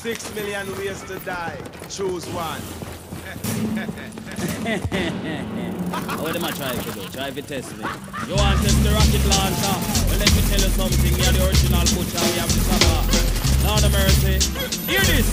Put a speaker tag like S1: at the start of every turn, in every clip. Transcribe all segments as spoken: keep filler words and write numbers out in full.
S1: Six million ways to die. Choose one.
S2: What am I trying to do? Try to test me. You want to test the rocket launcher? Well, let me tell you something. We are the original butcher. We have the summer. Lord of mercy. Hear this.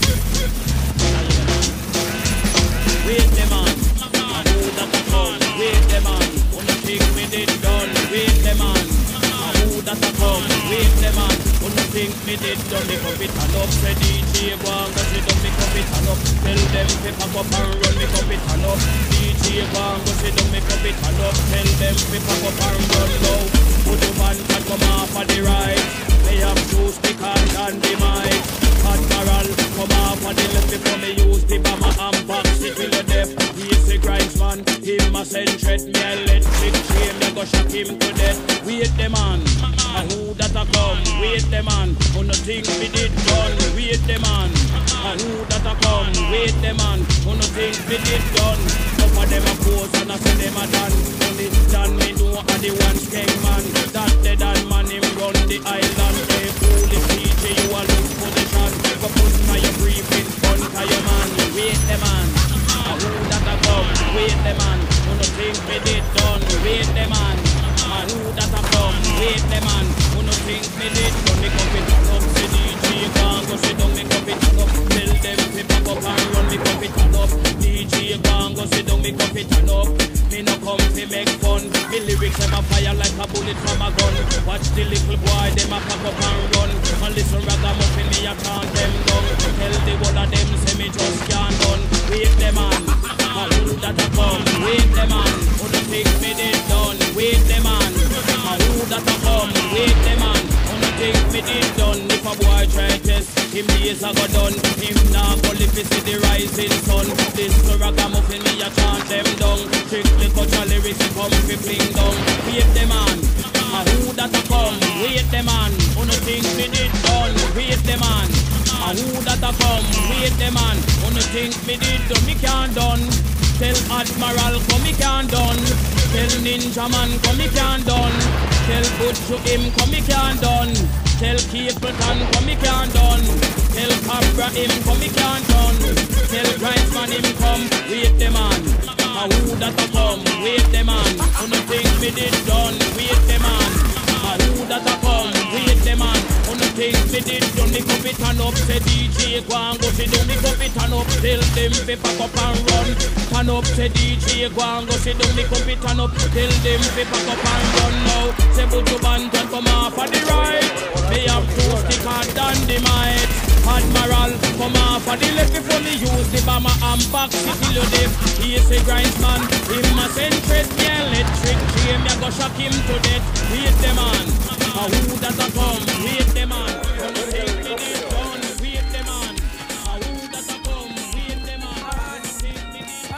S2: Wait the man. I know that I come. Wait the man. On the thing we did done. Wait the man. I know that I come. Wait the man. On the thing me did done. Make up it and up. Say D J go and go sit down. Make up it and up. Tell them to pack up and run. Make up it and up. D J go and go sit down. Make up it and up. Tell them to pack up and run now. Put the van can come off on the right. They have two stickers and the mic. Admiral come off on the left before me use the bomber and box it till the death. He is the grindsman. Him a send threat. Me electric chain. Me go shock him to death. Wait the man. And who that a come? Wait the man. On the thing we did done. Wait the man. And who that a come? Wait the man. On the thing we did done. Some of them a pose and I say them a done. Only done me know a the one skeng man. That the done man him run the island. Hey foolish D J you a lose position. Go put my your briefing front of your man. Wait the man. And who that a come? Wait the man. On the thing we did done. Wait the man. And who that a come? Wait the man. On the thing we did done. Make up it up. Say D J can't go sit down. Make up it up. Tell them to pack up and run. Make up it up. D J can't go sit down. Make up it up. Me no come to make fun. Me lyrics them a fire like a bullet from a gun. Watch the little boy them a pack up and run. And listen ragamuffin me a chant them down. Tell the whole of them say me just can't done. Wait the man. And who that a come? Wait the man. Who the things me did done? Wait the man. And who that a come? Wait the man. Who the things me did done? If a boy try test, him days a go done. Him now go live to see the rising sun. This ragamuffin me a chant them down. Strictly culture lyrics come fi fling down. Wait the man. And who that a come? Wait the man. Who the things me did done? Wait the man. And who that a come? Wait the man. Who the things me did done? Me can't done. Tell Admiral come me can't done. Tell Ninja Man come me can't done. Tell Butch him come me can't done. Tell Capleton come me can't done. Tell Cabra him come me can't done. Tell Grindsman him come. Wait the man. And who that a come? Wait the man. Who the things me did done? Wait the man. And who that a come? Wait the man. Who the things me did done? Me cup it and up. Say D J go and go sit down. Me cup it and up. Tell them fi pack up and run. Turn up. Say D J go and go sit down. Me cup it and up. Tell them fi pack up and run now. Say Buju Banton come off on the right. Me have two stickers than the might. Admiral come off on the left before me use the bomber and box it till you deaf. He is a grindsman. Him a send threat. Me electric chain. Me a go shock him to death. Wait the man. A who that a come? Wait the man. When the thing me did done. Wait the man. A who that a come? Wait the man. When the thing me did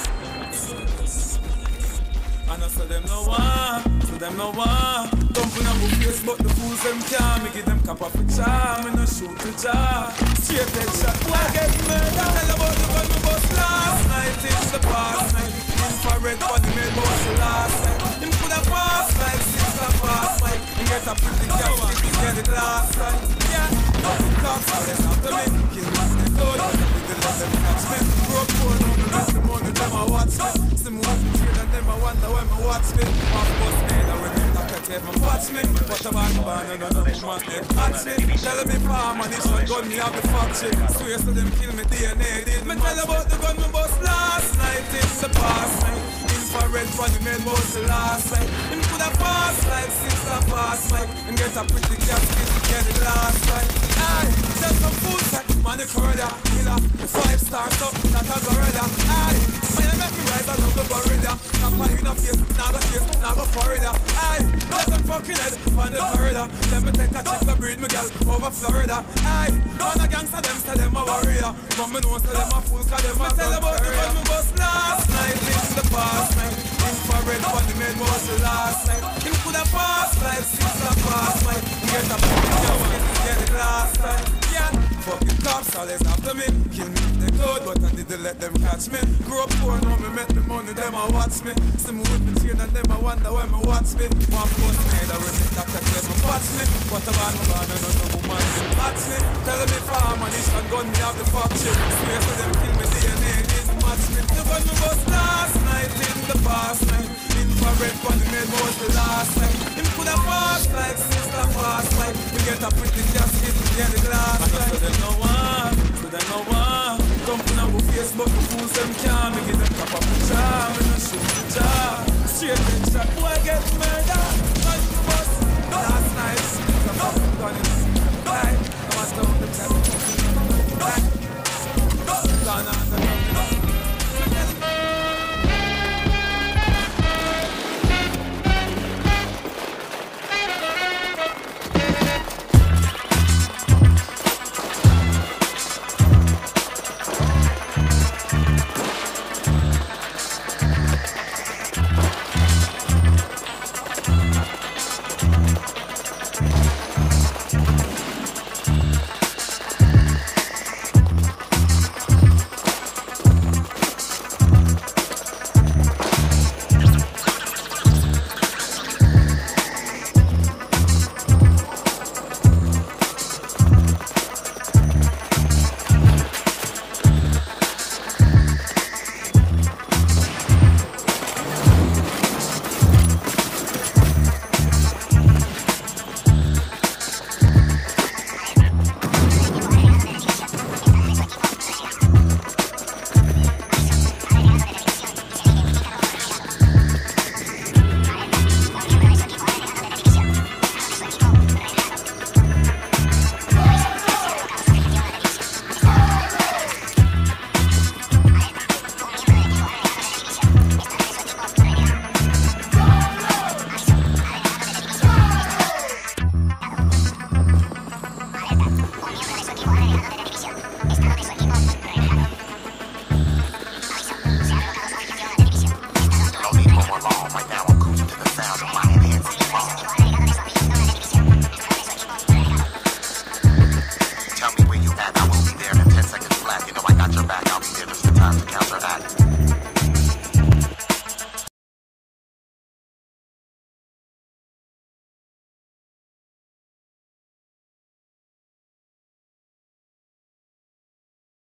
S2: done.
S3: And I saw them no one. So them no one. Dumping on my face, but the fools them can't. Me give them cap off a charm. Me no shoot the jar. Straight head shot. Why get murdered? Tell about the gun we bust last night. It's the past night. Infrared body made boss the last night. Him could have passed like six and past night. He get a pretty cat, he get it last night. Yeah, nothing comes out of after me. Kill me with the load. We can let them catch me. Broke phone on me, that's the money them a watch me. See me watch me trade and them a wonder when me watch me. Half bust me, and when them not even watch me. What about the band and none of them want it catch me. Tell me palm and it's a gun, me have the factory. Swear so them kill me D N A. Did me tell about the gun me bust last night. It's the past night. Infrared body made most the last night. Him could have passed like six and past night. And get a pretty cat to get it last night. Aye, tell some fool set, man the corridor. Killer, the five stars up, that a gorilla. Aye, man I make me rise and love the corridor. Not my in a face, not a face, not a corridor. Aye, let them fucking head on the corridor. Let me take a trip to breed me girl over Florida. Aye, man a gangster them say them a warrior. But me know say them a fool cause them a tell about the one me bust last night. In the past night, infrared body made most the last night. Him could have passed like six and past night. Get a pretty girl, get it last night. Yeah. fucking cops always after me. Kill me if they could, but I didn't let them catch me. Grew up poor, now me make me money, them a watch me. See me with me chain and them a wonder when me watch me. One post made a remit that I tell me watch me. What a man, man, and no woman will match me. Tell me farm and this and gun me have the factory. Swear to them kill me D N A, this match me. The gun me was last night in the past night. Infrared funny made was the last night. Him coulda fast like sister fast like. We get a pretty just hit in the glass. I know so they know one.